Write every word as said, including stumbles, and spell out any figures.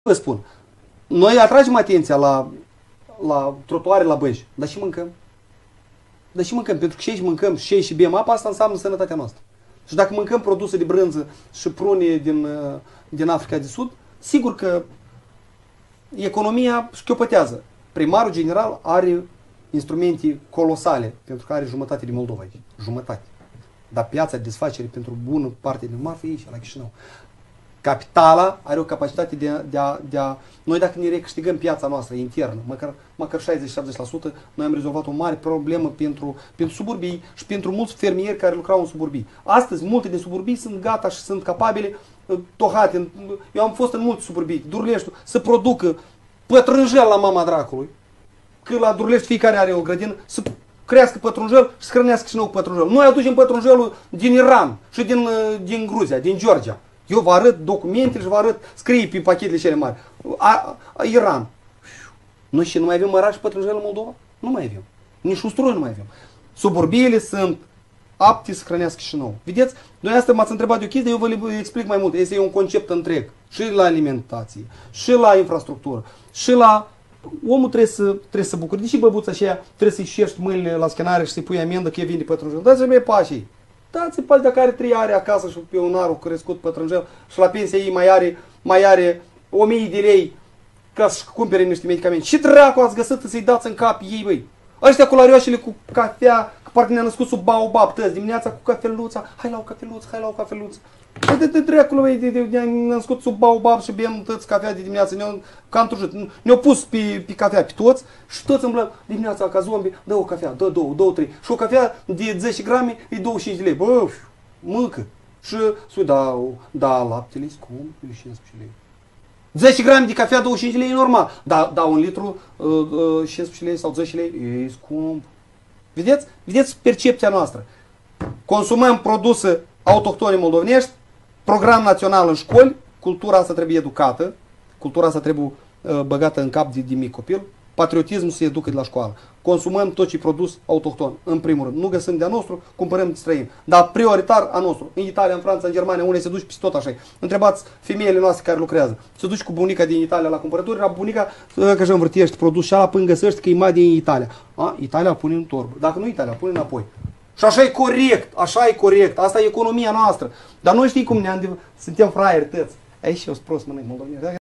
Vă spun, noi atragem atenția la, la trotuare, la băji, dar și mâncăm. Dar și mâncăm, pentru că și aici mâncăm, și aici și bem apă, asta înseamnă sănătatea noastră. Și dacă mâncăm produse de brânză și prune din, din Africa de Sud, sigur că economia șchiopătează. Primarul general are instrumente colosale, pentru că are jumătate de Moldova aici. Jumătate. Dar piața de desfacere pentru bună parte din marfă e aici, la Chișinău. Capitala are o capacitate de a, de, a, de a... Noi dacă ne recâștigăm piața noastră internă, măcar, măcar șaizeci la șaptezeci la sută, noi am rezolvat o mare problemă pentru, pentru suburbii și pentru mulți fermieri care lucrau în suburbii. Astăzi, multe din suburbii sunt gata și sunt capabile, tohate. Eu am fost în multe suburbii, Durleștiul, să producă pătrunjel la mama dracului. Că la Durlești fiecare are o grădină, să crească pătrunjel și să hrănească și nou pătrunjel. Noi aducem pătrunjelul din Iran și din, din Gruzia, din Georgia. Eu vă arăt documentele și vă arăt, scrie pe pachetele cele mari. A, a, Iran. Noi și nu mai avem mărași pătrunjel în Moldova? Nu mai avem. Nici usturoi nu mai avem. Suburbiile sunt apte să hrănească și nou. Vedeți? Noi asta m-ați întrebat de o chestie, eu vă le explic mai mult. Este un concept întreg. Și la alimentație, și la infrastructură, și la... Omul trebuie să, trebuie să bucure. Deși băbuța aceea trebuie să-i șerști mâinile la scanare și să-i pui amendă că e vinde pătrunjel. Dați-i mie pașii. Dați-i pași dacă are trei are acasă și pe un arul crescut pătrunjel și la pensia ei mai are, mai are o mie de lei ca să cumpere niște medicamente. Și dracu ați găsit să-i dați în cap ei, băi? Ăștia cu larioșele cu cafea, că parcă ne-a născut sub baobab tăzi, dimineața cu cafeluța, hai la o cafeluță, hai la o cafeluță. Păi de, de dracului, băi, de, de, de, ne-a născut sub baobab și bem tăți cafea de dimineață, ne-au cam trujit. Ne-au pus pe, pe cafea pe toți și toți îmblăm dimineața ca zombi, dă o cafea, dă două, două, trei. Și o cafea de zece grame e douăzeci și cinci de lei. Bă, mâncă. Și spui, da, da, laptele e scump, e cincisprezece lei. zece grame de cafea, douăzeci și cinci de lei e normal. Da, da, un litru, uh, uh, cincisprezece lei sau zece lei, e scump. Vedeți? Vedeți percepția noastră. Consumăm produse autohtone moldovenești, program național în școli, cultura asta trebuie educată, cultura asta trebuie uh, băgată în cap de, de mic copil, patriotismul se educă de la școală. Consumăm tot ce produs autohton, în primul rând. Nu găsim de-a nostru, cumpărăm de străin. Dar prioritar a nostru. În Italia, în Franța, în Germania, unde se duci peste tot așa. Întrebați femeile noastre care lucrează. Se duci cu bunica din Italia la cumpărături, la bunica că își învârtiești produs și ala până găsești că e mai din Italia. A, Italia pune în torbă. Dacă nu Italia, pune înapoi. Și așa e corect, așa e corect. Asta e economia noastră. Dar noi știi cum ne-am... Suntem fraieri tăți. Aici eu sunt prost, mănânc moldoveni.